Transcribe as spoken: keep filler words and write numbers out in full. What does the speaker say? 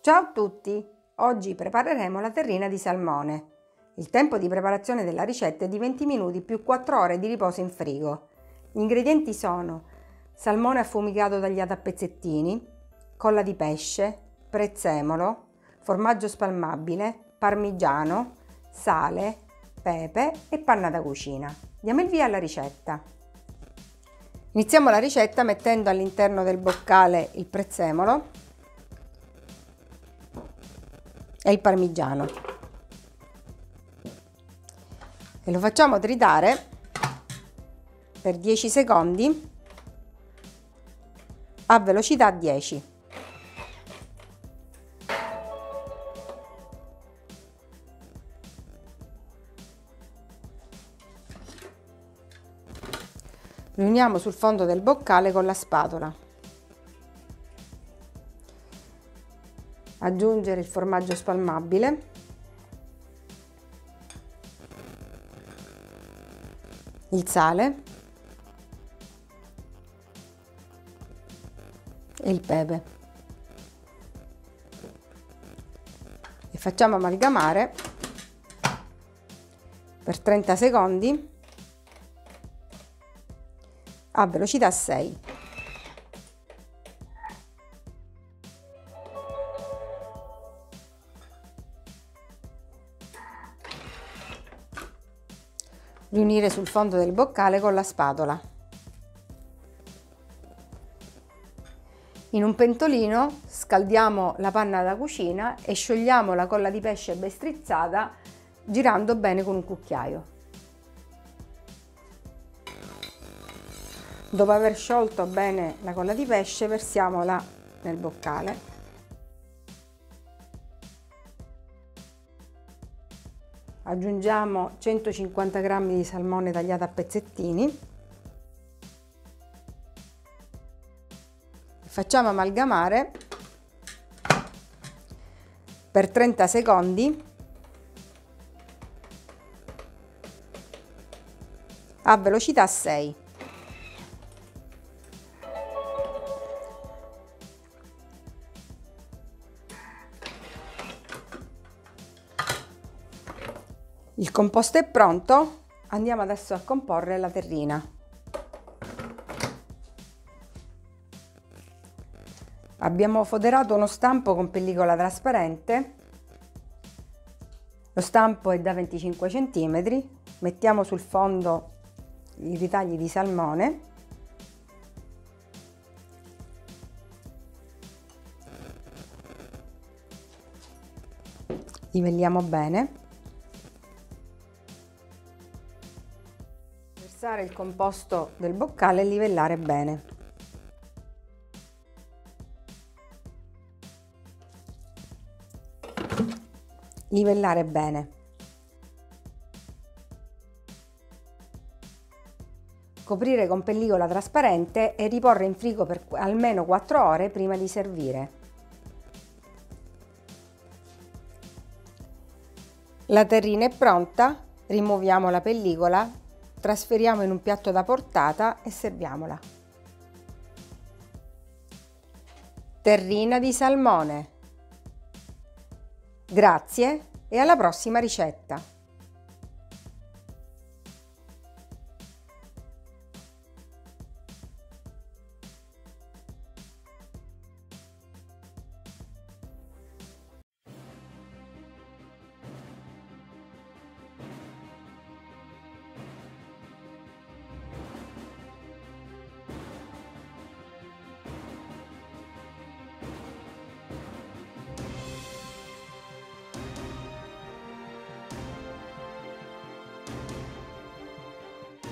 Ciao a tutti! Oggi prepareremo la terrina di salmone. Il tempo di preparazione della ricetta è di venti minuti più quattro ore di riposo in frigo. Gli ingredienti sono salmone affumicato tagliato a pezzettini, colla di pesce, prezzemolo, formaggio spalmabile, parmigiano, sale, pepe e panna da cucina. Diamo il via alla ricetta. Iniziamo la ricetta mettendo all'interno del boccale il prezzemolo e il parmigiano e lo facciamo tritare per dieci secondi a velocità dieci. Riuniamo sul fondo del boccale con la spatola. Aggiungere il formaggio spalmabile, il sale e il pepe e facciamo amalgamare per trenta secondi a velocità sei. Riunire sul fondo del boccale con la spatola. In un pentolino scaldiamo la panna da cucina e sciogliamo la colla di pesce ben strizzata girando bene con un cucchiaio. Dopo aver sciolto bene la colla di pesce, versiamola nel boccale. Aggiungiamo centocinquanta grammi di salmone tagliato a pezzettini. Facciamo amalgamare per trenta secondi a velocità sei. Il composto è pronto, andiamo adesso a comporre la terrina. Abbiamo foderato uno stampo con pellicola trasparente, lo stampo è da venticinque centimetri, mettiamo sul fondo i ritagli di salmone, livelliamo bene. Versare il composto del boccale e livellare bene. Livellare bene. Coprire con pellicola trasparente e riporre in frigo per almeno quattro ore prima di servire. La terrina è pronta, rimuoviamo la pellicola. Trasferiamo in un piatto da portata e serviamola. Terrina di salmone. Grazie e alla prossima ricetta!